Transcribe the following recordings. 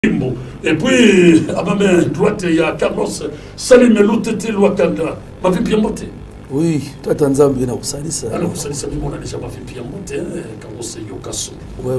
Et puis, à ma main droite, il y a Carlos Salim Loutete Lwakanda. Ma vie bien montée. Oui, toi, tu as bien au Salissa. Alors, vous savez, on a déjà ma vie bien montée, Carlos Yokasso. Oui,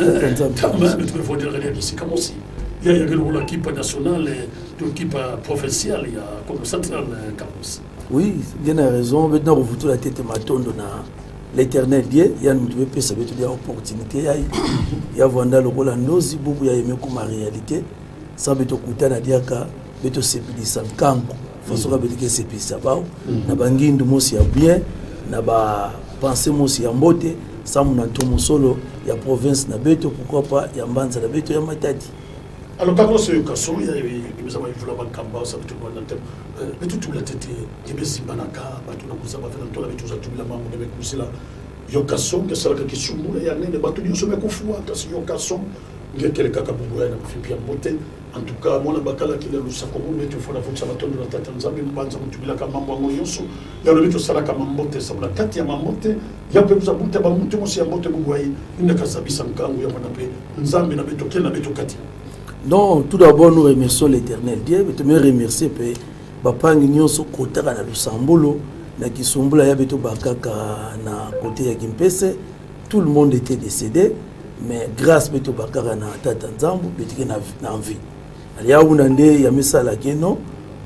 oui, tu me dire ici, comme aussi. Il y a l'équipe nationale, l'équipe provinciale, il y a comme central, Carlos. Oui, bien raison. Maintenant, vous toute la tête matondo na l'éternel Dieu, il y a une opportunité. Il y a Vanda le Rolandozi, beaucoup y a aimé comme réalité. Ça veut dire que na diaka, beto sepilisa kango. Façon ka beto sepilisa bao. Na bangindu mosi ya bien, na ba penser mosi ya mbote, ça mon antomo solo ya province na beto, pourquoi pas ya mbanza na beto ya matadi. Alors, Carlos Yokasso, il y a des amis qui ont fait ça, mais tout le tête, il y a des Sibanaka, tout le monde a fait la tout le monde a fait la Yokasso, qui est la question, il y a des bateaux qui sont fait Yokasso, il y a quelques Kakabouya, il a fait beauté. En tout cas, moi, je suis le Sakomo, mais tu fais la faute, ça va tourner la tête, il y a Mambo Yosso, il y a le Vito Salaka Mambote, ça va la tête, il y a Mambote, il y a Peuza Bouté, Mambote, aussi à Mote Mouaï, il n'y a qu'à Sabisanka, il y a Manape, Nzambi, Nabeto, Kel, Nabeto Kati. Non, tout d'abord, nous remercions l'éternel Dieu. Je me remercie pour Papa Nyoso Kotara na Lusambolo, na Kisumbola Yabeto Bakaka na côté ya Kimpese. Tout le monde était décédé, mais grâce Beto Bakara na Tata Nzambu, Betike na vie. Alia unande ya misala keno,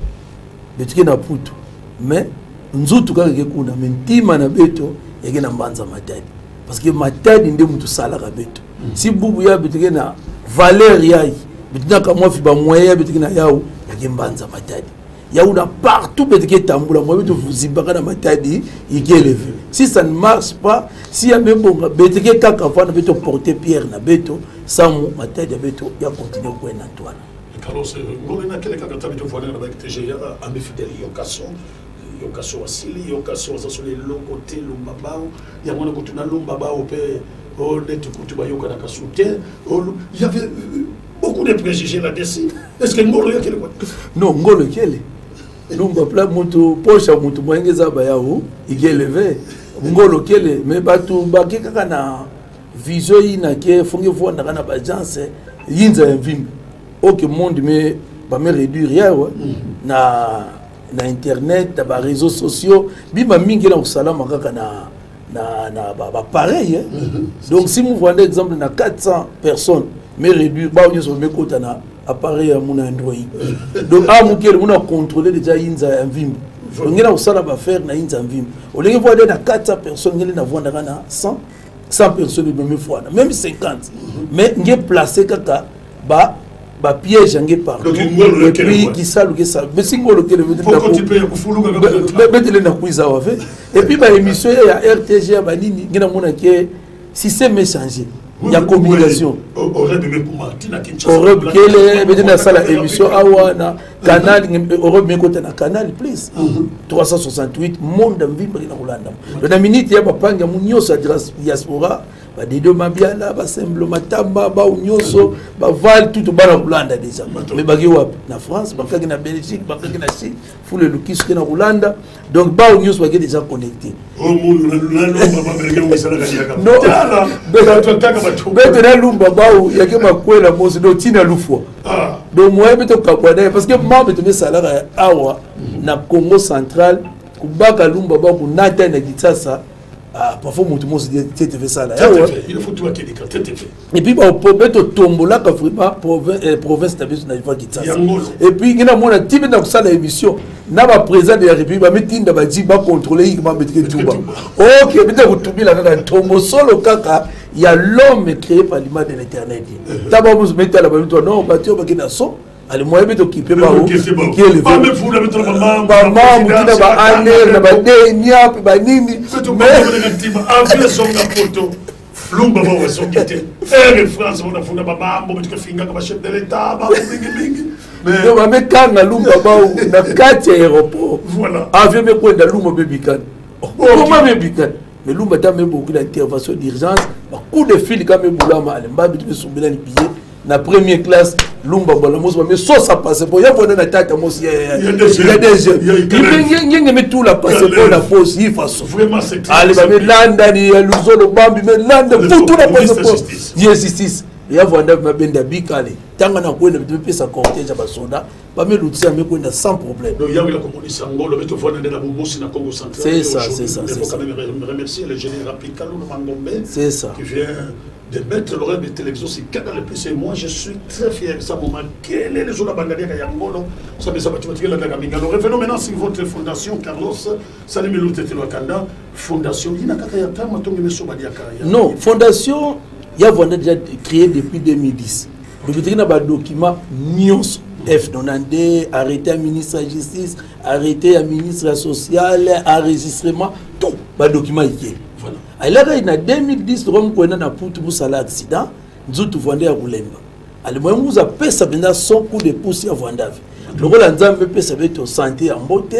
Betike na putu. Mais nzutu kaka kuna mentima na Beto yake na mbanza matadi. Parce que matadi nde mutu sala ka Beto. Si bubu ya Betike na valeur yayi. Maintenant, quand moi, je suis moyen, je suis yaou, il y a mbanza matadi. Yaou na partout, je suis tamboula. Moi, je suis zibaka matadi, il est élevé. Si ça ne marche pas, si y a même bon, je suis kaka fa na beto porter pierre na beto, sans matadi beto, il y a continuer quoi na toile. Carlos, ngolo na kele kaka tabeto fona na ba TGA, ambe fidèle Yokasso. Yokasso asili, Yokasso za les lokote lumbabao, ya mwana kutuna lumbabao pe o netu kutuba yoka na kasute. Il y avait beaucoup de préjugés là-dessus. Est-ce que Ngolo y'a quoi? Non, Ngolo Kele. Non, plat moto poche moto moyengeza ba yao, il est élevé. Ngolo Kele, mais batu baki kaka na vision ina ke fonge vo na kana ba agence yinza mvimbi. OK monde mais ba me réduire ya na internet, ba réseaux sociaux, bima mingi na usalama kaka na ba pareil. Donc si vous voyez exemple na 400 personnes mais réduire ba on se met côté na appareil à mon Android. Donc à mon quel on a contrôlé déjà inza mvimbi. Donc il a usala ba faire na inza mvimbi. On les voit na 400 personnes ngeli na vendre na 100 personnes de même fois même 50. Mais ngé placé kaka ba piège ngé par. Et puis qui ça le que ça. Mais si ngolo que le mettre na kuiza wa fait. Et puis ba émission ya RTG ba nini ngena mona ke système est changé. Il y a communication. Europe qui est la salle émission awana canal Europe mais côté na canal please 368 monde vivre na Rolanda. La minute ya bapanga munyoso diaspora ba dedo mabiala ba semble matamba ba unyoso ba val tout ba na Rolanda déjà. Mais bagi wapi na France, baki na Belgique, baki na Chine, fou le lukis qui na Rolanda. Donc ba unyoso baki déjà connecté. Non, maintenant lumba bao yake makwela mosi do tina lufwa. Donc moi beto kabwana parce que moi beto me salaire awa na Congo central kubaka lumba bao kunata na Kinshasa parfois mutu mosi tete ça là. Il faut tout qui tete. Et puis ba beto tombola ka vraiment province tabiso na ifa Kinshasa. Et puis ngina mona tibe na kusala émission na ba président de la République ba metinda ba di ba contrôler ba mettre tuba. OK, beto kutubila kaka tombo solo kaka. Il y a l'homme créé par l'image de l'éternel. D'abord, vous mettez à la bas non, bâtiment qui n'a son. Allez, moi, je vais t'occuper par où? Qui est le maman, qui n'a pas année, n'a pas dénia, pas nini. Mais son photo. Lumba va son guité. Et France, on a fondé maman, on a fait un chef de l'État, mais on va mettre quand la Lumba na 4 aéroports. Voilà. Avion me quoi dans Lumba Bébican. Comment Bébican? Mais l'homme a même beaucoup d'intervention d'urgence. Coup de fil quand même boulama alemba bitu subila ni billet na première classe lumba bolamos mais ça passe pour y a bonne attaque moi il y a des jeunes il met tout la passe pour la pause il façon vraiment c'est allez ba landa ni luzolo bambi mais landa tout la passe pour justice ya vanda mabenda bikale tanga na kwenda bitu sa cortège ba soda ba me lutia me kwenda sans problème. Donc ya wila komoni sangolo beto vona na Bubusi na Congo central. C'est ça, c'est ça. Il faut quand même remercier le général Pikalo Mangombe. C'est ça. Qui vient de mettre l'oreille de télévision sur Canal Plus et moi je suis très fier de ça moment. Quel est le jour de la bandania ya Ngolo? Ça me ça tu la Gaminga. Revenons maintenant sur votre fondation Carlos Salimelu Tetelo Kanda fondation ina kaka ya tama tongi meso badiaka. Non, fondation il y a déjà créé depuis 2010. Le vétérinaire a un document NIOS F92, arrêté à ministre de la Justice, arrêté à ministre de la Social, enregistrement, tout. Le document est voilà. Alors, en 2010, nous avons pour l'accident, nous avons vendu à Roulemba. Alors, nous avons fait son coup de pouce à Vandav. Le rôle de la santé en beauté,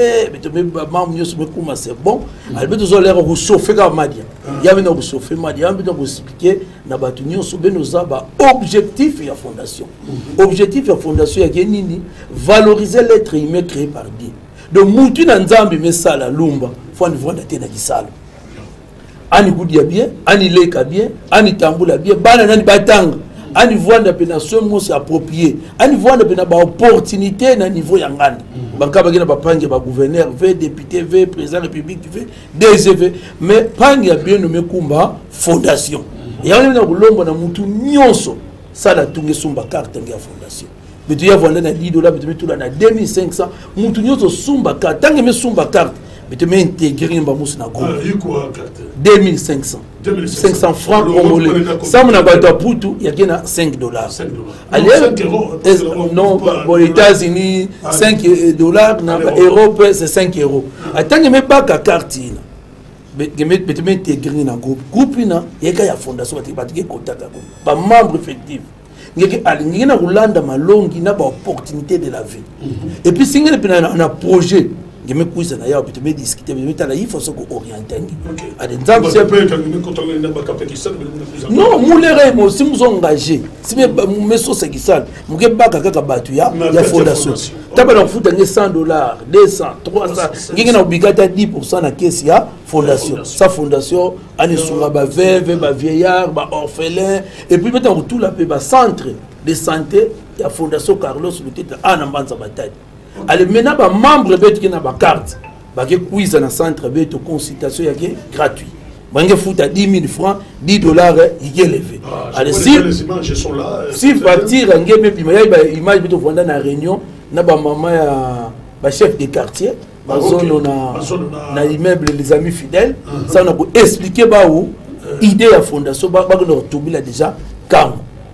c'est bon. Alors, nous allons réchauffer la madia. Il y a un réchauffer la madia, nous allons expliquer nos objectifs de la fondation. Objectif de la fondation, c'est valoriser l'être humain créé par Dieu. Donc, Moutou Nanzambi, mais ça, la lumba, il faut voir la tête de la ani kudia bien, ani leka bien, ani tambula bien, bana nani batanga. Ani voanda pena somo se approprié, ani voanda pena ba opportunité na niveau ya ngani. Banka bagina ba pange ba gouverneur, v député, v président république, v DGV, mais pange ya bien nommé kumba fondation. Et on na kulombo na mutu nyonso sala tunge sumba carte ya fondation. Betu ya voanda na $10, betu metula na 2500, mutu nyonso sumba carte, tange me sumba carte. Mais tu m'as intégré un bambou na groupe. 2500. 500 francs congolais. Ça mon abattoir pour tout, il y a $5. Allez, non, aux États-Unis, $5, en Europe, c'est €5. Attends, mais pas qu'à carte. Mais tu m'as intégré un groupe. Groupe, il y a une fondation, il y a un contact. Pas membre effectif. Il y a une opportunité de la vie. Et puis, si il y a un projet, je me couche na ya peut me discuter mais tu il faut se orienter non moulere mo si nous engagé si me so se kisal mo ke baka kaka batu ya fondation taba na futa $100 200 300 ngenge na obligata 10% na caisse ya fondation sa fondation ani sunga ba veuve ba vieillard ba orphelin et puis maintenant tout la pe ba centre de santé ya fondation Carlos Lutete ana mbanza batadi. Alors maintenant, les membres qui ont une carte, ils ont quiz dans le centre de consultation gratuit. Ils ont 10 000 francs, $10, ils ont élevé. Alors si partir, ils ont une image de la réunion, ils ont un chef de quartier, dans l'immeuble Les Amis Fidèles, ça on a expliqué l'idée de la fondation, ils ont déjà quand.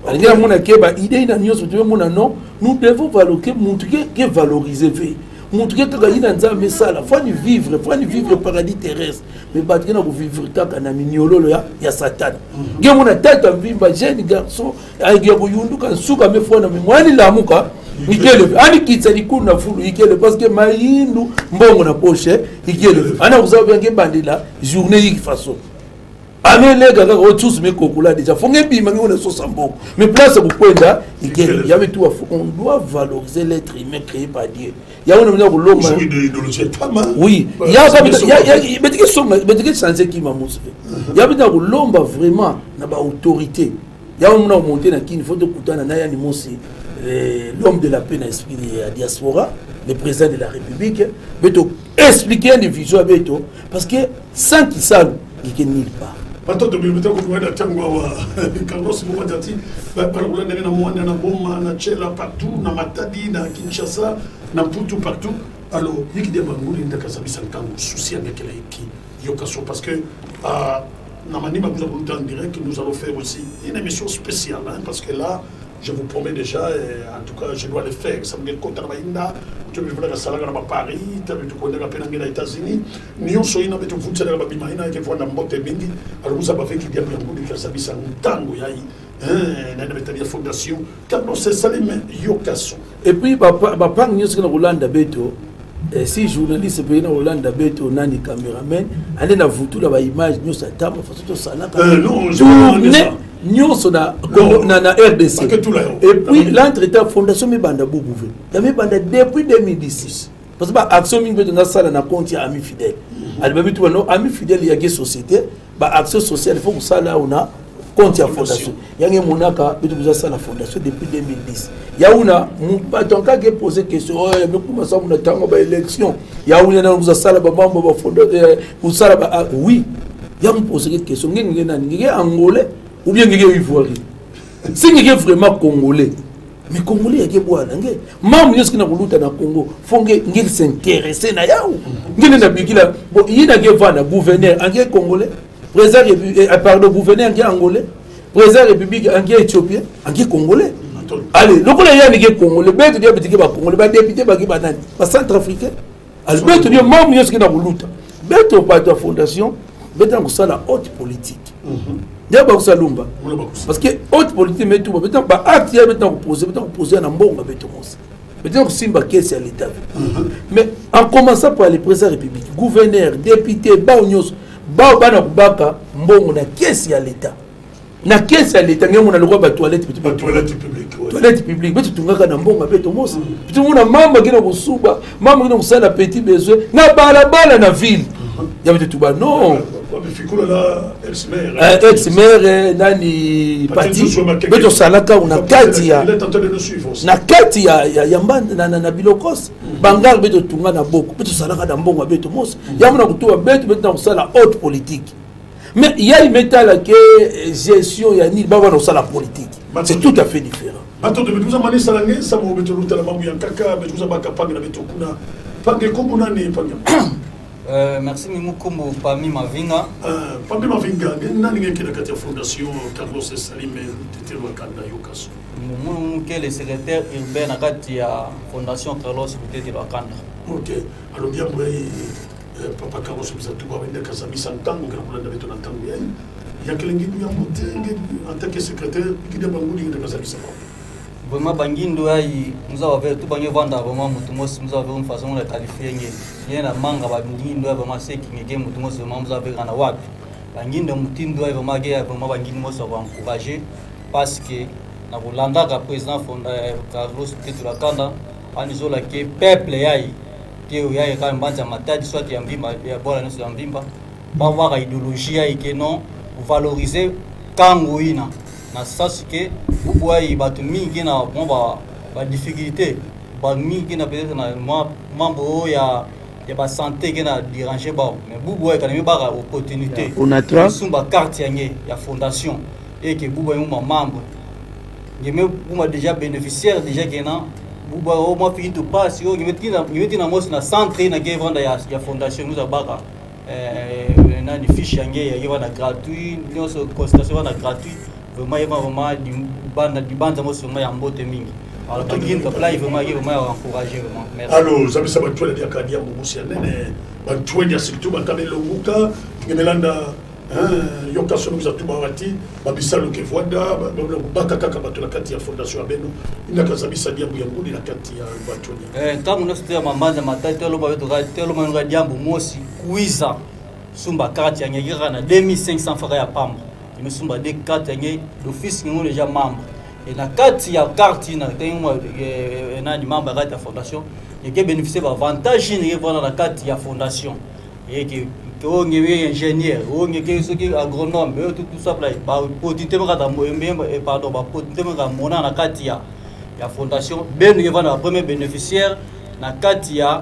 Nous devons valoriser montrer que faut vivre le paradis terrestre mais battre vivre na mignolo ya Satan ngi mona tata vimba jeune garçon avec yundu kan suka me fona me mwani lamuka ikele ani kitsa likuna fulu ikele parce que mayindu mbongo na poche ikele ana kuzawa ngi bandila journée yi façon amele gaga tous mes kokula déjà fonge bima ngi on so sambo mais place pour kwenda ikele ya metu on doit valoriser l'être humain créé par Dieu. Il y a une loma. Oui, il y a changer qui m'a montré. Il y a une lomba vraiment na ba autorité. Il y a une monter na qui faut de kutana na ya ni mosi l'homme de la paix na esprit de diaspora, le président de la République, beto expliquer une vision beto parce que sans qui ça il n'est nulle part. Attends, tu me dis que tu vas Carlos Mouadati, par exemple, na Mouana, na Boma, na Tchela, partout, na Matadi, na Kinshasa, na Poutou, partout. Alors, il y a des gens qui ont des soucis avec les Yokasso, parce que dans Manima, nous avons en direct, nous allons faire aussi une émission spéciale, hein, parce que là, je vous promets déjà, en tout cas, je dois le faire. Ça me dit que tu me dis que ça va à Paris, tu me dis que tu es aux États-Unis. Nous sommes en train de vous dire que tu es en train de mingi. Alors, vous avez fait qu'il y a un service en tango, il y a une fondation. Carlos Salim Yokasso. Et puis, papa, nous sommes en Hollande, si journaliste peut aller en Hollande, nani caméraman, allez na vous tout la image, nous sommes en train de faire ça. Non, je nous sommes na RDC. Et puis l'entretien fondation me banda boubouvé. Il me banda depuis 2016. Parce que action mingi beto na sala na compte ya Amis Fidèles. Alors baby tout no Amis Fidèles il y a des sociétés, ba action sociale faut que ça là on a compte ya fondation yange monaka beto buza ça la fondation depuis 2010 yauna batonka ke poser question mais comment ça mon tango ba élection yauna na buza sala ba mambo ba fondateur pour sala ba oui ya me poser question ngenge nani ngenge angolais ou bien ngenge ivoirien si ngenge vraiment congolais mais congolais yake bwana nge mamu yeski na kuluta na Congo fonge ngeli s'intéresser na yao ngene na bikila bo yina ke vana gouverneur ange congolais président pardon gouverneur ange angolais président république ange éthiopien ange congolais allez lokola yani ke congolais beto dia bitike ba congolais ba député ba ki banani ba centrafricain al beto dia mamu yeski na kuluta beto pa ta fondation beto ko sala haute politique D'abord Salumba. Parce que haute politique mais tout maintenant ba acte ya maintenant poser na mbonga beto mos. Maintenant simba caisse à l'état. Mais en commençant par les présidents républicains, gouverneurs, députés, baonyos, bana kubaka mbongo na caisse à l'état. Na caisse à l'état ngemo na lokwa ba toilette publique. Toilette publique beto tungaka na mbonga beto mos. Beto mona mamba kina kusuba, mamba kina kusala petit besoin na bala na ville. Ya beto tuba non. ex-maire nani pati beto salaka una kati ya na kati ya mbanda na bilokos bangar beto tunga na boko beto salaka na mbongo beto mos yamuna kutuwa beto na kusala haute politique mais ya imetala ke gestion ya ni baba na kusala politique c'est tout à fait différent attends de beto zamani salange samo beto lutala mamu ya kaka beto zabaka panga na beto kuna panga komuna ni panga. Merci Mimoukoumou Pami Mavinga. Pami Mavinga, nani ngeki na kati ya fondation Carlos Salime Tetelo Kanda Yokaso. Mimou qui est le secrétaire urbain na kati ya fondation Carlos Tetelo Kanda. OK. Alors bien papa Carlos Bizatuba wenda kasabisa ntango kana kulanda beto na ntango yayi. Yakelengi ya mutenge en tant que secrétaire kide bangudi ngenda kasabisa. Vraiment bangindo ayi nous avons tout bangi vanda vraiment mutumos nous avons une façon de qualifier ngi na manga bangindo vraiment c'est qui ngeke mutumos vraiment nous avons kana wapi bangindo mutindo ayi vraiment ke vraiment bangindo mo so encourager parce que na Bolanda ka président Carlos Tetelo Kanda anizola ke peuple yayi ke yayi ka mbanja matadi soit ya mbimba ya bola neso ya mbimba ba voir idéologie yayi ke non valoriser kangoina na sens que vous voyez batu mingi na bon ba difficulté ba mingi na peut-être na membre ya ba santé qui na déranger ba mais vous voyez quand même ba opportunité on a trois sumba carte ya fondation et que vous voyez mon membre mais vous déjà bénéficiaire déjà que na vous voyez au moins fini tout passe yo ngi na mos na centre na ke venda ya fondation nous abaka na ni fiche ya venda gratuit nous consultation na gratuit vraiment du bande moi sur moi en botte mingi alors bagine ka play vraiment encourager vraiment merci alors ça ça batwa dia kadia mubusi nene batwa dia surtout batabelo muka ngemelanda yokaso nous atuba wati babisalo ke voda baka kaka batula kati ya fondation abeno inaka sabisa dia buyangudi na kati ya batwa kama unasotea mambanza matatu telo babeto ga telo manga diambo mosi kuiza sumba kati ya ngira na 2500 francs ya pamba me sumba de carte ngé d'office ngô déjà membre et na carte ya carte na tengo na ni membre de la fondation et qui bénéficier d'avantages ni voilà la carte ya fondation et que on est ingénieur on est ceux qui agronome tout ça là ba potité ma da pardon ba potité ma mona na carte ya fondation ben y va la premier bénéficiaire na carte ya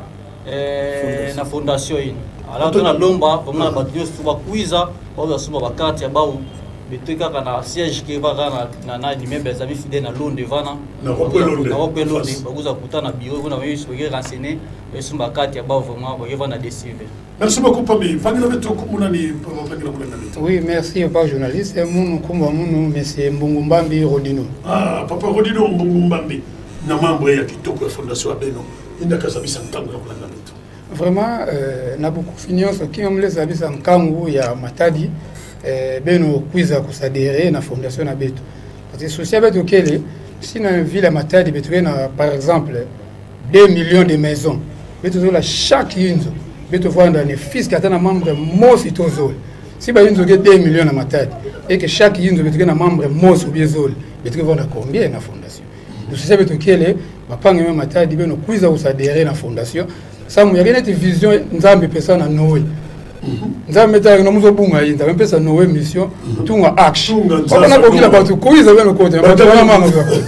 na fondation alors on a lomba on a ba dios ba kuiza on a suma ba carte ya ba betuka kana siège qui va na ni membres amis fidèles na Londres vana na Londres bakuza kutana bureau kuna wewe soge renseigner et sumba carte ya ba vraiment ba vana décider. Merci beaucoup Pami. Fangila beto kumuna ni fangila kulenda beto. Oui, merci papa journaliste munu kumba munu monsieur Mbungumbambi Rodino. Ah, papa Rodino Mbungumbambi na mambo ya kitoko ya fondation Abeno. Inda kasabisa ntango ya kulenda beto. Vraiment na beaucoup finance qui on les abisa nkangu ya Matadi beno kuiza kusadere na fondation na beto. Parce que social beto kele si na ville Matadi beto na par exemple 2 millions de maisons. Beto la chaque inzo beto vendre les fils qui atteint membre mosi tozo. Si ba inzo ke 2 millions na Matadi et que chaque inzo beto na membre mosi biezol beto vendre combien na fondation. Le social beto kele ba panga même Matadi beno kuiza kusadere na fondation. Ça m'a rien été vision nzambe pesa na Noé. nzambe metaka na muzo bunga yinda mpesa nowe mission tunga action bakana kokila batu kuiza beno kote batu wana mama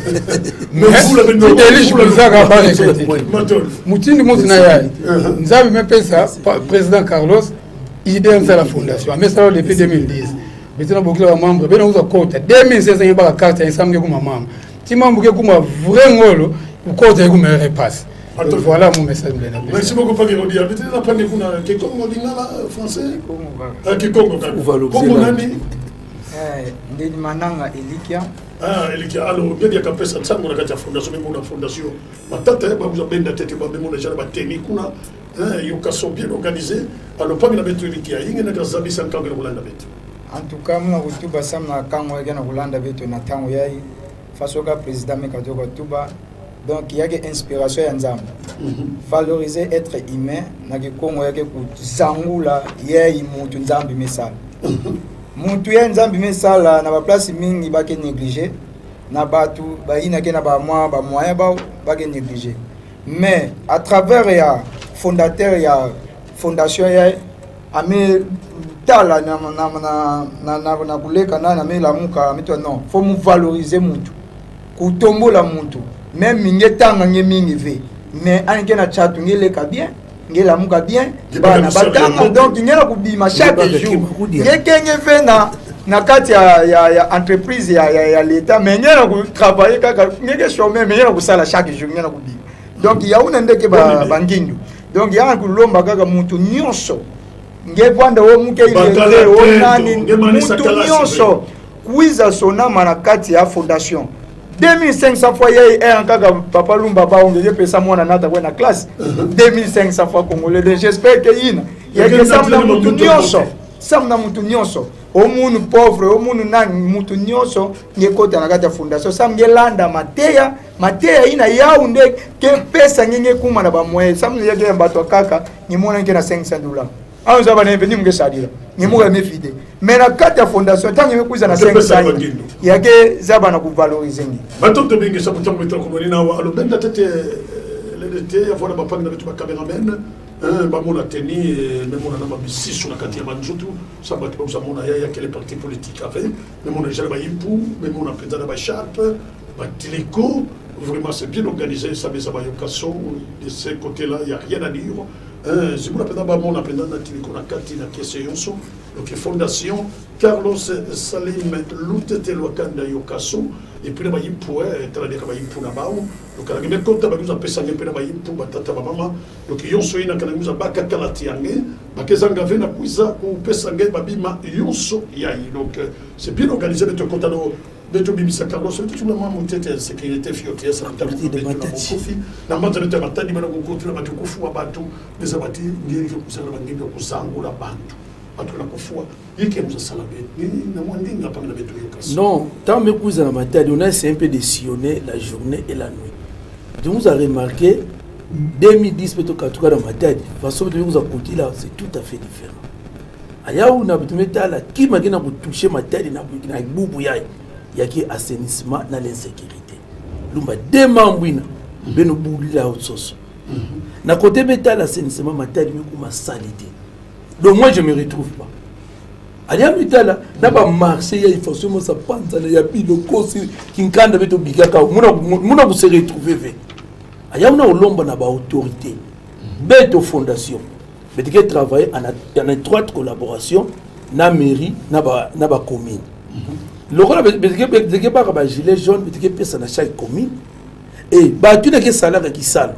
mais delish bizaka ba mutindi muzi na yayi nzambe mepesa président Carlos idée de la fondation mais ça depuis 2010 maintenant bokila ba membre beno uza kote 2016 ba carte ensemble kuma mama ti membre ke kuma vrai ngolo kote kuma repasse. Voilà mon message. Merci beaucoup, Pagé Rodi. Vous avez appris que Kikongo Lingala français Kikongo Congo Nani Ndeni Mananga Elikia. Ah, Elikia. Alors, bien qu'il y a capé ça, on a la fondation, même la fondation. Ma tante, vous avez bien tête, vous avez déjà la technique, vous sont bien organisés. Alors, pas que la bête Elikia, il y a des amis sans camp de Roland. En tout cas, moi, je suis à Kango et Roland David, on attend face au président Mekadoko Tuba. Donc il y a une inspiration en Zambie. Valoriser être humain, na ke Congo ya ke kuzangula yeye mutu Nzambi mesala. Mutu ya Nzambi mesala na ba place mingi ba ke négliger, na batu ba ina ke na ba moyen ba ke négliger. Mais à travers ya fondateur ya fondation ya ame tala na kuleka na me la muka mito non, faut mu valoriser mutu. Kutombola mutu. Même mingi tanga nge mingi ve mais anke na chatu ngele ka bien ngela muka bien bana batanga donc ngela kubima chaque jour ngekenge ve na kati ya entreprise ya l'état mais ngela ku travailler kaka ngeke chômer mais ngela ku sala chaque jour ngela kubima donc ya una ndeke bangindu donc ya ku lomba kaka mutu nyonso ngepanda wo muke ile wo nani mutu nyonso kuiza sonama na kati ya fondation 2500 fois hier un papa Lumba ba on devait payer ça moi na nata na classe 2500 fois congolais j'espère que il y a que ça na mutu nyonso ça na mutu nyonso o munu pauvre o munu nani mutu nyonso ngekota na kata fondation ça ngelanda mateya ina yaunde ke pesa ngenge kuma na ba moye ça ngeke mbato kaka ni mona ngena $500 ah nous avons venu me sadira ni mo me fide mais na kata fondation tant que kuza na 500 il y a que zaba na ku valoriser ngi batoto bingi sabu tango metro ko ni na alo benda tete le dete avona ba panga na bitu ba cameraman ba mona teni me mona na mabisi sur la kati ya manjutu sabu ba uzamona ya quelle parti politique avait me mona jala ba impu me mona président ba charpe ba tiliko vraiment c'est bien organisé ça mais ça va yokaso de ce côté là il y a rien à dire. Si vous appelez d'abord mon appel dans la Kati na Keseyonso, donc fondation Carlos Salim Lutete Wakanda Yokaso, et puis là il pourrait être là des travailleurs pour là-bas, donc à la même compte nous appelons ça un peu là-bas pour batata maman, donc Yonso ina kana nous abaka kalatiange, bakezanga vena kuiza ou pesange babima Yonso yai, donc c'est bien organisé de te contano. De tout bimisa Carlos, c'est tout le monde monté sécurité fiotière, ça n'a pas de matati. Na mata de matadi bana kukutu na batukufu wa batu, des abati ngiri kusala bangibi kuzangu la bantu. Batu na kufua, yiki mza salabe. Ni na mwandinga pa na betu yokaso. Non, tant me kuza na matadi, on a essayé un peu de sillonner la journée et la nuit. Tu vous avez remarqué 2010 peut-être qu'à tout cas dans matadi, façon de vous écouter là, c'est tout à fait différent. Aya ou na bitumeta la qui m'a gina toucher matadi na bubu yai. Il y a qui assainissement dans l'insécurité. Lumba deux membres beno bouli la autre sauce. Na côté métal assainissement matériel comme salité. Donc moi je me retrouve pas. Alia métal na ba marché il faut seulement ça panza na ya pilo kosi kinkanda beto bigaka muna se retrouver ve. Aya na olomba na ba autorité. Beto fondation. Beto qui travaille en étroite collaboration na mairie na ba commune. Le rôle de pas gilet jaune, mais personne à chaque commune. Et tu n'as que salaire qui sale.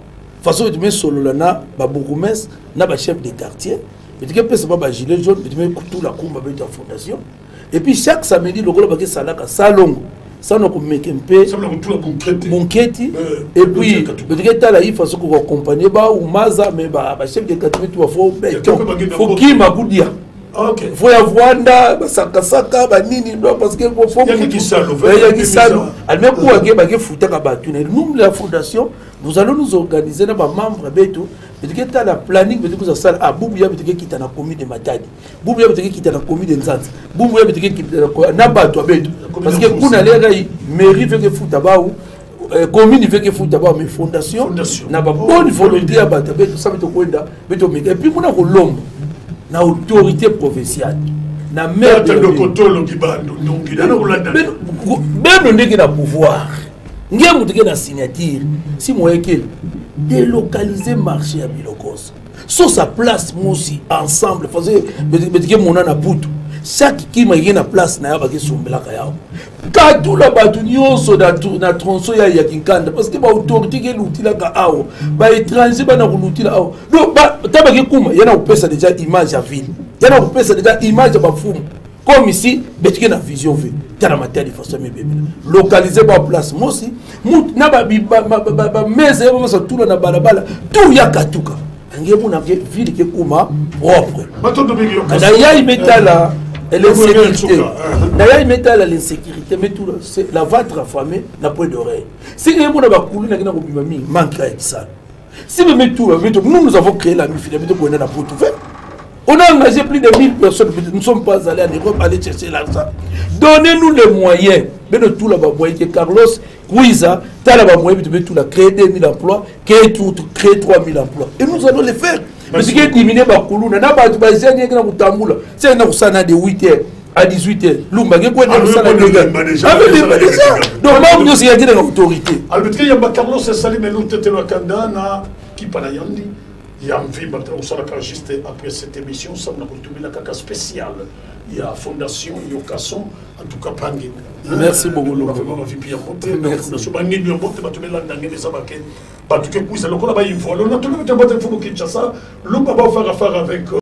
Façon de mettre solo là, na bourgmestre, na chef de quartier, mais tu personne pas gilet jaune, mais tu mets tout la cour avec ta fondation. Et puis chaque samedi, le rôle de salaire salon, ça nous met un peu monqueti. Et puis tu as la façon qu'on accompagne ba ou maza, mais ba chef de quartier tu vas faut qui m'a vous dire. Okay. Faut y avoir saka banini parce que faut il y a qui salo elle même pour que fouta ka batu nous la fondation nous allons nous organiser na ba membre beto et que la planning beto ko ça a bubu ya beto ki ta na commune de Matadi bubu ya beto ki ta na commune de Nzanza bubu ya beto ki na bato beto parce que kuna lega mairie veut que fouta ba ou commune veut que fouta ba mais fondation na ba bonne volonté ya bato beto ça beto kwenda beto et puis kuna ko lombo na autorité provinciale na maire de beno ndenge na pouvoir nge mutuke na signature si moyeke délocaliser marché à Bilokos sur sa place mosi ensemble faisait betike mona na putu chaque kima na place na yaba ke sombelaka yao katula batu nyonso na tronçon ya Kinkanda parce que ba autorité ke lutila ka awo ba étranger ba na lutila awo donc ba tabaki kuma yana upesa déjà image ya ville yana upesa déjà image ya bafumu comme ici betike na vision vie tana matériel façon bébé localiser ba place mosi mut na ba meze ba masa tula na balabala tout ya katuka ngebo na ville ke kuma propre na ya imetala l'insécurité. D'ailleurs, il met à l'insécurité, mais tout c'est la ventre affamée n'a point d'oreille. Si les gens n'ont coulé, n'a pas manque à ça. Si vous mettez tout, nous avons créé la MIFID, on a pour tout faire. On a engagé plus de 1000 personnes, nous ne sommes pas allés en Europe aller chercher l'argent. Donnez-nous les moyens. Mais de tout là-bas, que Carlos Kouiza, tu as là-bas moyen de tout là, créer 2000 emplois, créer 3000 emplois. Et nous allons les faire. Parce que diminuer Bakoulou, n'a pas de base, il y a un tamboula. C'est un orsana de 8h à 18h. Lumba, il y a un orsana de gars. Donc, moi, je suis une autorité. Alors, il y a Carlos Salim et l'autre Telokanda, qui parayandi. Il y a un film, on s'en a juste après cette émission, ça m'a retrouvé la caca spéciale. Il y a Fondation Yokason, en tout cas, Pangé. Merci beaucoup, Laurent. Merci. Merci.